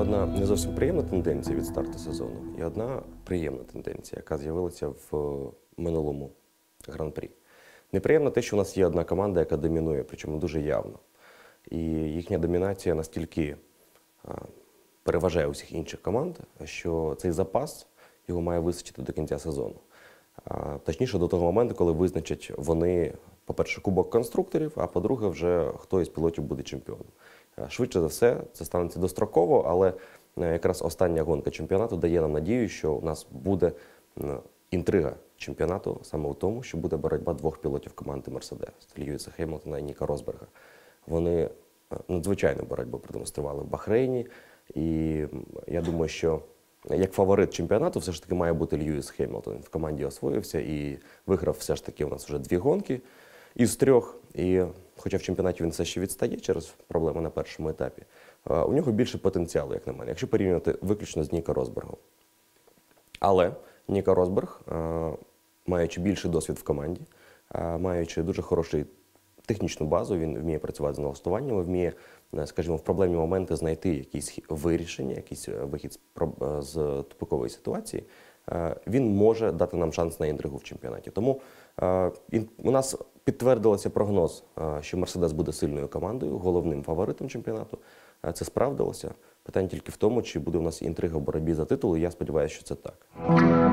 одна не зовсім приємна тенденція від старту сезону і одна приємна тенденція, яка з'явилася в минулому гран-прі. Неприємно те, що у нас є одна команда, яка домінує, причому дуже явно. І їхня домінація настільки переважає усіх інших команд, що цей запас його має вистачити до кінця сезону. Точніше, до того моменту, коли визначать вони, по-перше, кубок конструкторів, а по-друге, вже хто із пілотів буде чемпіоном. Швидше за все, це станеться достроково, але якраз остання гонка чемпіонату дає нам надію, що у нас буде інтрига чемпіонату саме у тому, що буде боротьба двох пілотів команди Мерседес – Льюіса Хемілтона і Ніка Росберга. Вони надзвичайну боротьбу продемонстрували в Бахрейні, і я думаю, що як фаворит чемпіонату все ж таки має бути Льюіс Хемілтон. Він в команді освоївся і виграв все ж таки у нас вже 2 гонки із 3. І хоча в чемпіонаті він все ще відстає через проблеми на першому етапі, у нього більше потенціалу, як на мене, якщо порівнювати виключно з Ніко Росбергом. Але Ніко Росберг, маючи більший досвід в команді, маючи дуже хорошу технічну базу, він вміє працювати з налаштуванням, вміє, скажімо, в проблемні моменти знайти якісь вирішення, якийсь вихід з тупикової ситуації, він може дати нам шанс на інтригу в чемпіонаті. Тому у нас підтвердився прогноз, що Мерседес буде сильною командою, головним фаворитом чемпіонату. Це справдилося. Питання тільки в тому, чи буде у нас інтрига в боротьбі за титул, і я сподіваюся, що це так.